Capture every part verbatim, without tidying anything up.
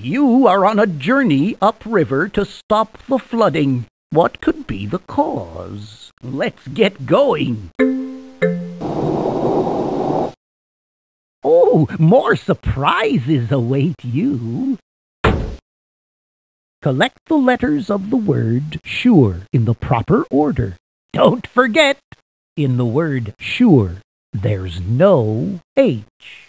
You are on a journey upriver to stop the flooding. What could be the cause? Let's get going. Oh, more surprises await you. Collect the letters of the word sure in the proper order. Don't forget, in the word sure, there's no H.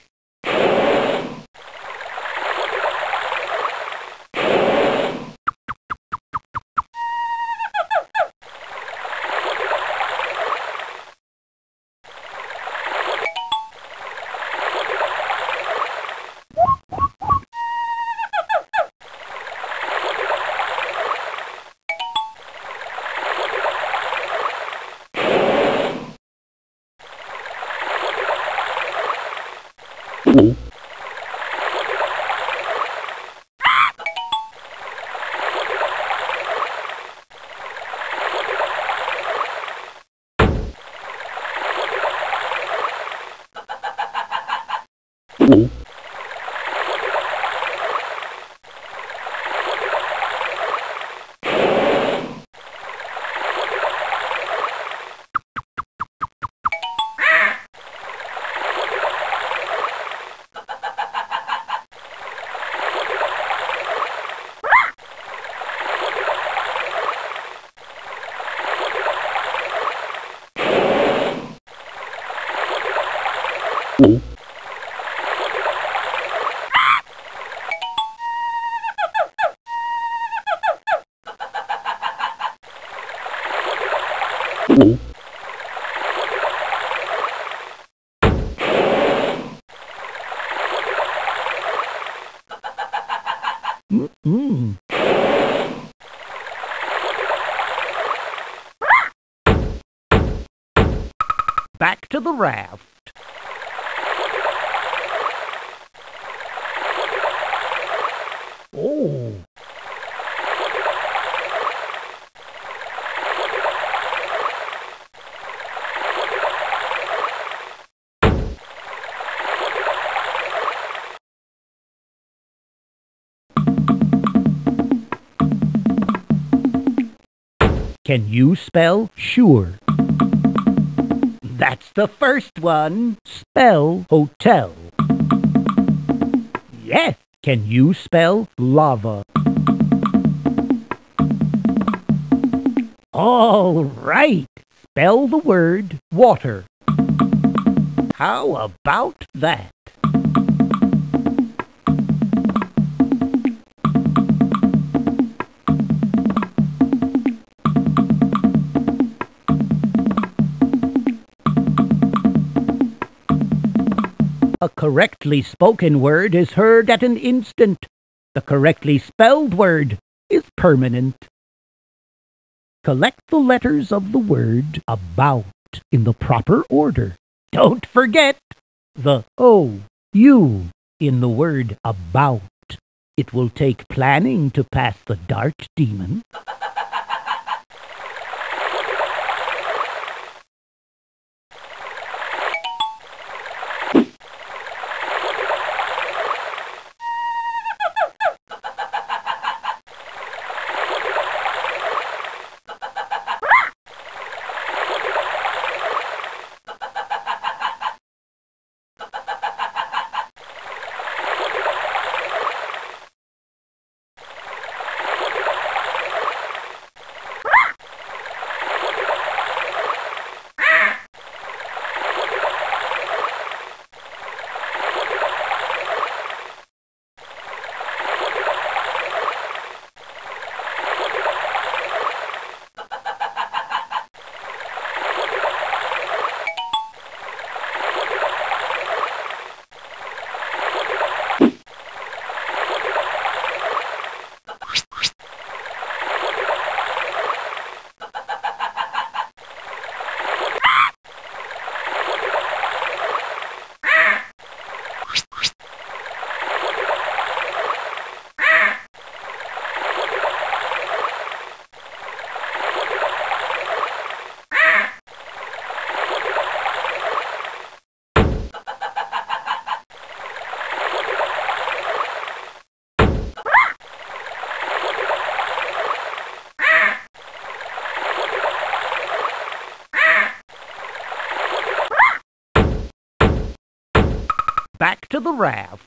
Mm-mm. Back to the raft. Oh. Can you spell sure? That's the first one. Spell hotel. Yes. Can you spell lava? All right. Spell the word water. How about that? A correctly spoken word is heard at an instant. The correctly spelled word is permanent. Collect the letters of the word about in the proper order. Don't forget the O, U in the word about. It will take planning to pass the Dart Demon. the raft.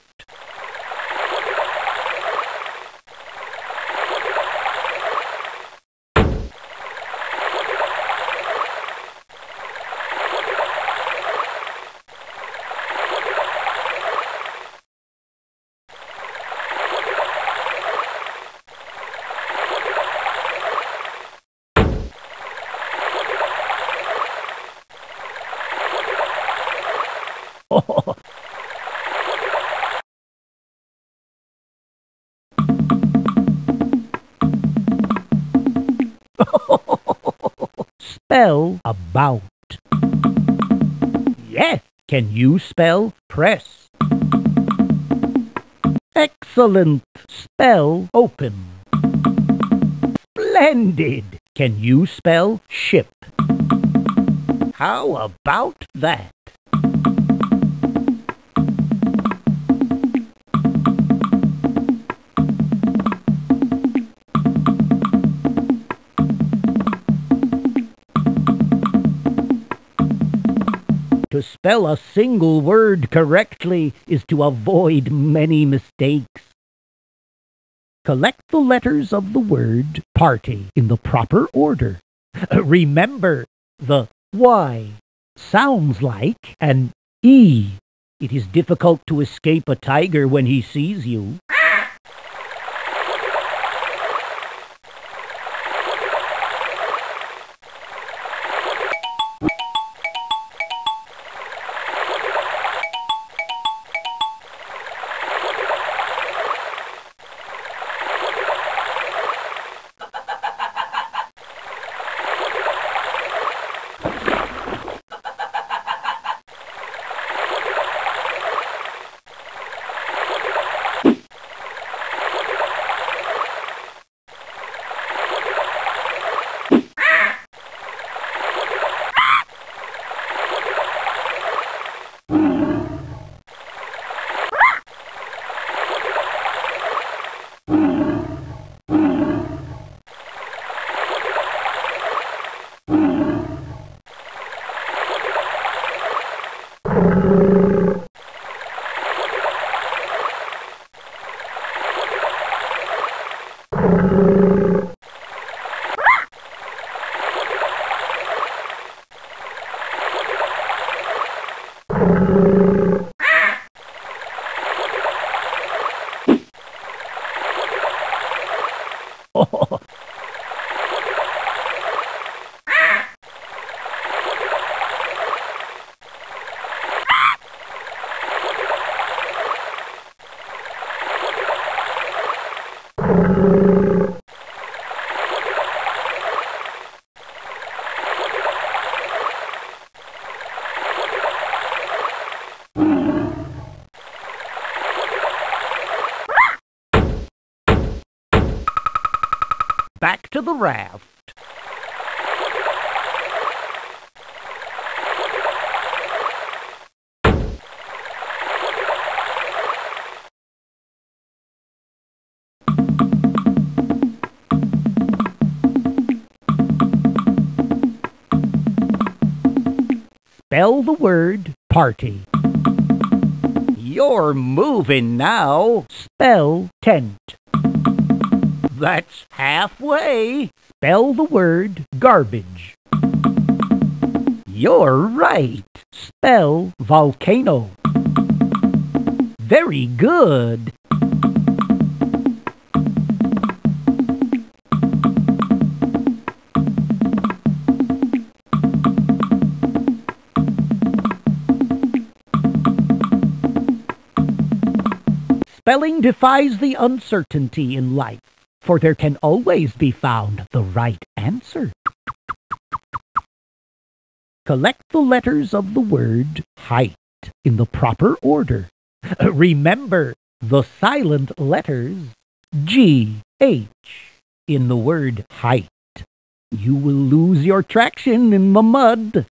Spell about. Yes, can you spell press? Excellent. Spell open. Splendid. Can you spell ship? How about that? To spell a single word correctly is to avoid many mistakes. Collect the letters of the word party in the proper order. Remember, the Y sounds like an E. It is difficult to escape a tiger when he sees you. Back to the raft. Spell the word party. You're moving now. Spell tent. That's halfway. Spell the word garbage. You're right. Spell volcano. Very good. Spelling defies the uncertainty in life, for there can always be found the right answer. Collect the letters of the word height in the proper order. Remember the silent letters G, H in the word height. You will lose your traction in the mud.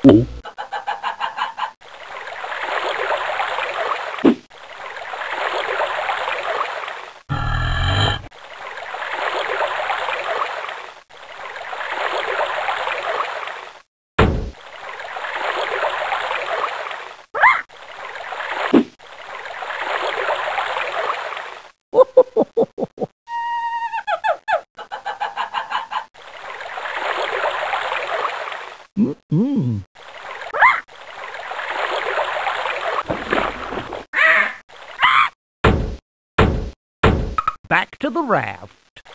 Mm-mm. Back to the raft.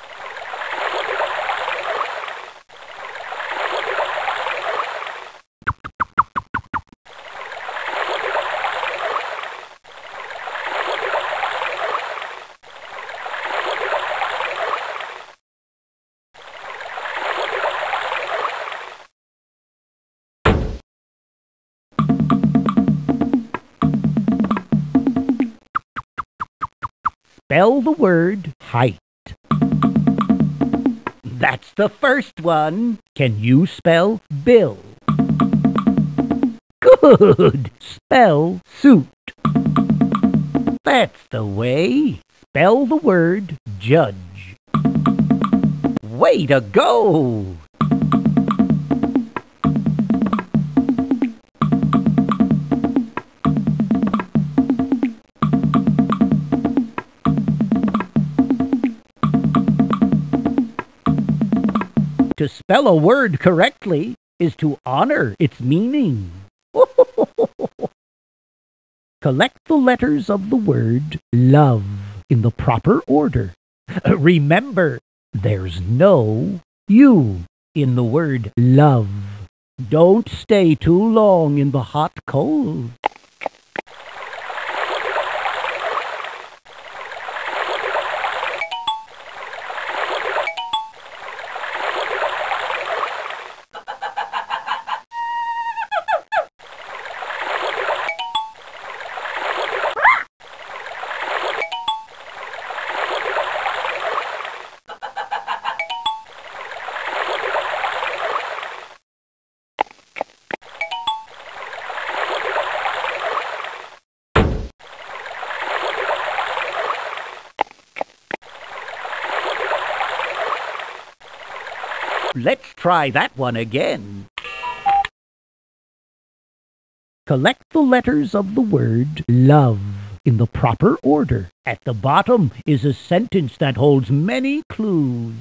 Spell the word height. That's the first one. Can you spell bill? Good. Spell suit. That's the way. Spell the word judge. Way to go! To spell a word correctly is to honor its meaning. Collect the letters of the word love in the proper order. Remember, there's no U in the word love. Don't stay too long in the hot cold. Let's try that one again. Collect the letters of the word love in the proper order. At the bottom is a sentence that holds many clues.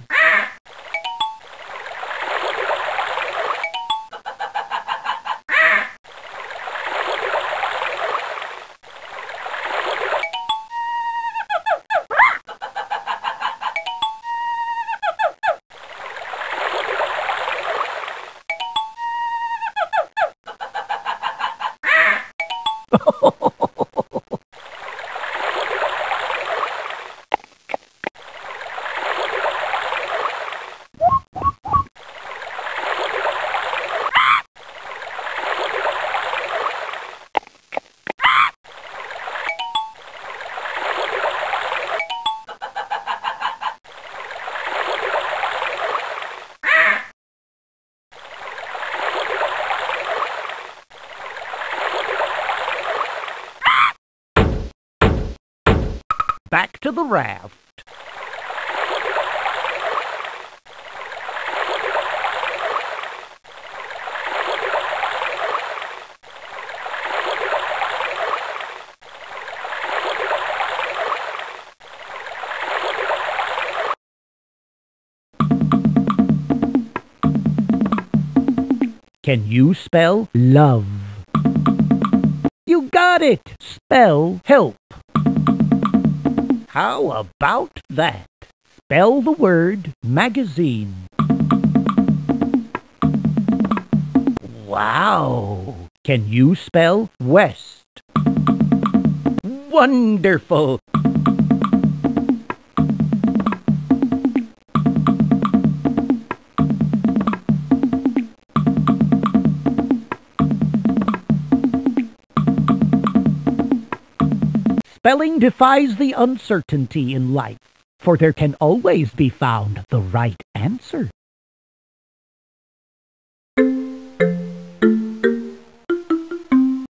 Back to the raft. Can you spell love? You got it! Spell help. How about that? Spell the word magazine. Wow! Can you spell west? Wonderful! Spelling defies the uncertainty in life, for there can always be found the right answer.